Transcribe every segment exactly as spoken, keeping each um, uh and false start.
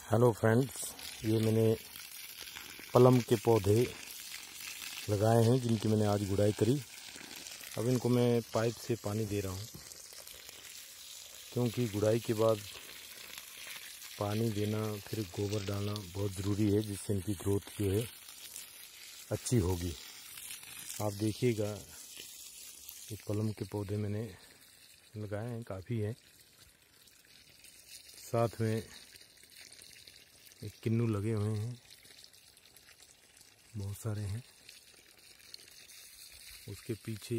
Hello friends, ये मैंने पलम के पौधे लगाए हैं जिनकी मैंने आज गुड़ाई करी। अब इनको मैं पाइप से पानी दे रहा हूँ, क्योंकि गुड़ाई के बाद पानी देना फिर गोबर डालना बहुत ज़रूरी है, जिससे इनकी ग्रोथ जो है अच्छी होगी। आप देखिएगा, ये पलम के पौधे मैंने लगाए हैं, काफ़ी हैं। साथ में एक किन्नू लगे हुए हैं, बहुत सारे हैं। उसके पीछे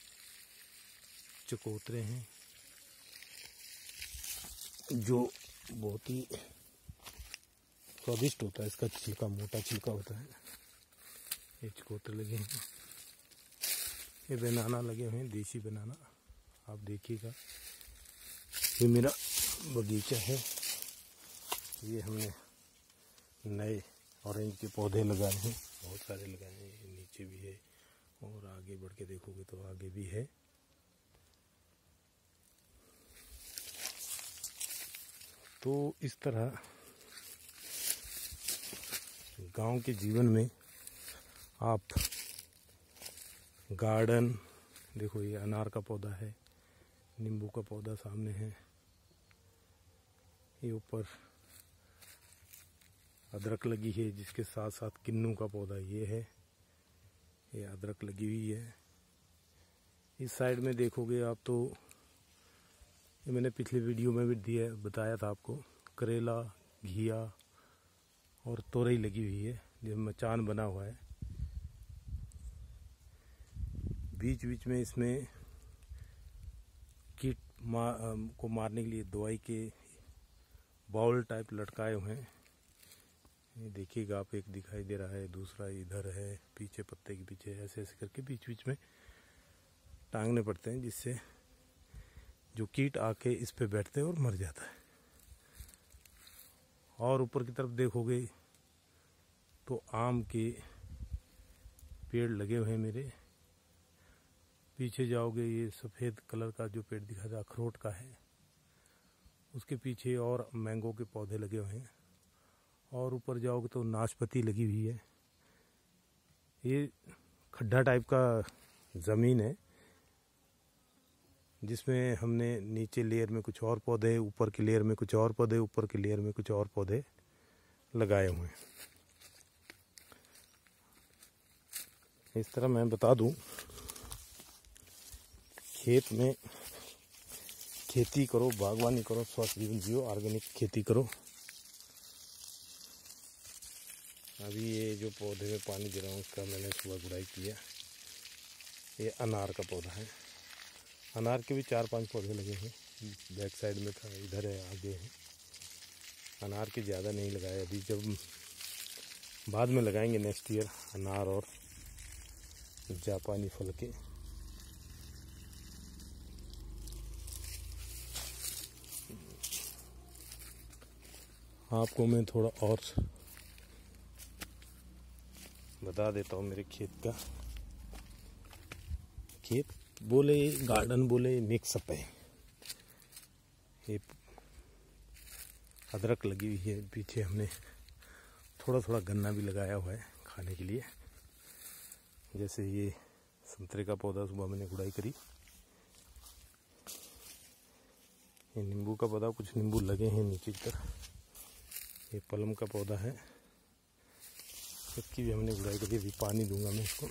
चकोतरे हैं जो बहुत ही स्वादिष्ट होता है। इसका छिलका मोटा छिलका होता है। ये चकोतरे लगे हैं, ये बनाना लगे हुए हैं, देसी बनाना। आप देखिएगा, ये मेरा बगीचा है। ये हमने नए ऑरेंज के पौधे लगाए हैं, बहुत सारे लगाए हैं। नीचे भी है और आगे बढ़ के देखोगे तो आगे भी है। तो इस तरह गांव के जीवन में आप गार्डन देखो, ये अनार का पौधा है, नींबू का पौधा सामने है, ये ऊपर अदरक लगी है, जिसके साथ साथ किन्नू का पौधा ये है। ये अदरक लगी हुई है। इस साइड में देखोगे आप तो ये मैंने पिछले वीडियो में भी दिया बताया था आपको, करेला, घिया और तोरई लगी हुई है, जो मचान बना हुआ है। बीच बीच में इसमें कीट मार को मारने के लिए दवाई के बाउल टाइप लटकाए हुए हैं। ये देखिएगा आप, एक दिखाई दे रहा है, दूसरा इधर है, पीछे पत्ते के पीछे, ऐसे ऐसे करके बीच बीच में टांगने पड़ते हैं, जिससे जो कीट आके इस पे बैठते हैं और मर जाता है। और ऊपर की तरफ देखोगे तो आम के पेड़ लगे हुए हैं मेरे। पीछे जाओगे, ये सफ़ेद कलर का जो पेड़ दिखा था अखरोट का है, उसके पीछे और मैंगो के पौधे लगे हुए हैं। और ऊपर जाओगे तो नाशपाती लगी हुई है। ये खड्डा टाइप का ज़मीन है, जिसमें हमने नीचे लेयर में कुछ और पौधे, ऊपर की लेयर में कुछ और पौधे, ऊपर की लेयर में कुछ और पौधे लगाए हुए हैं। इस तरह मैं बता दूं, खेत में खेती करो, बागवानी करो, स्वस्थ जीवन जियो, ऑर्गेनिक खेती करो। अभी ये जो पौधे में पानी दे रहा हूँ, उसका मैंने सुबह गुड़ाई किया। ये अनार का पौधा है। अनार के भी चार पांच पौधे लगे हैं। बैक साइड में था, इधर है, आगे है। अनार के ज़्यादा नहीं लगाए अभी, जब बाद में लगाएंगे नेक्स्ट ईयर अनार और जापानी फल के। आपको मैं थोड़ा और बता देता हूँ मेरे खेत का। खेत बोले, गार्डन बोले, मिक्सअप है। ये अदरक लगी हुई है, पीछे हमने थोड़ा थोड़ा गन्ना भी लगाया हुआ है खाने के लिए। जैसे ये संतरे का पौधा सुबह मैंने गुड़ाई करी। ये नींबू का पौधा, कुछ नींबू लगे हैं नीचे की तरफ। ये पलम का पौधा है, इसकी भी हमने गुड़ाई करी। अभी पानी दूंगा मैं इसको।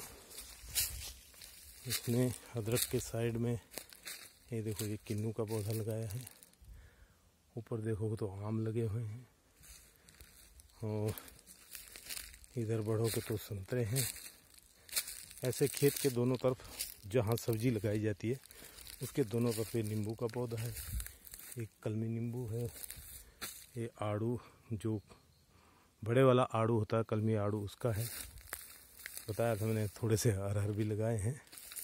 इसमें अदरक के साइड में ये देखो, ये किन्नू का पौधा लगाया है। ऊपर देखोगे तो आम लगे हुए हैं, और इधर बढ़ोगे तो संतरे हैं। ऐसे खेत के दोनों तरफ जहाँ सब्जी लगाई जाती है, उसके दोनों तरफ ये नींबू का पौधा है, एक कलमी नींबू है, ये आड़ू, जो बड़े वाला आड़ू होता है, कलमी आड़ू, उसका है। बताया था मैंने, थोड़े से अरहर भी लगाए हैं।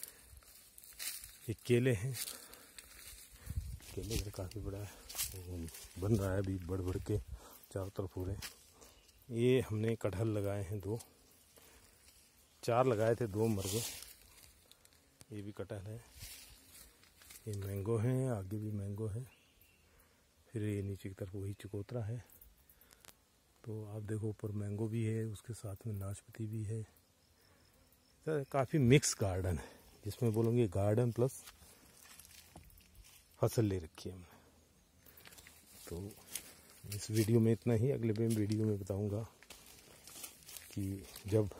ये केले हैं, केले का काफ़ी बड़ा बन रहा है अभी, बढ़ बढ़ के चारों तरफ हो रहे हैं। ये हमने कटहल लगाए हैं, दो चार लगाए थे, दो मर गए। ये भी कटहल है। ये मैंगो है, आगे भी मैंगो है। फिर ये नीचे की तरफ वही चकोतरा है। तो आप देखो ऊपर मैंगो भी है, उसके साथ में नाशपाती भी है। तो काफ़ी मिक्स गार्डन है, जिसमें बोलूँगी गार्डन प्लस फसल ले रखी है हमने। तो इस वीडियो में इतना ही। अगले वीडियो में बताऊँगा कि जब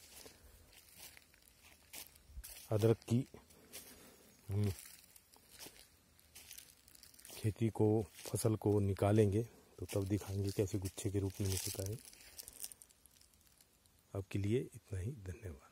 अदरक की हम खेती को, फसल को निकालेंगे तो तब दिखाएंगे कैसे गुच्छे के रूप में निकलता है। अब के लिए इतना ही, धन्यवाद।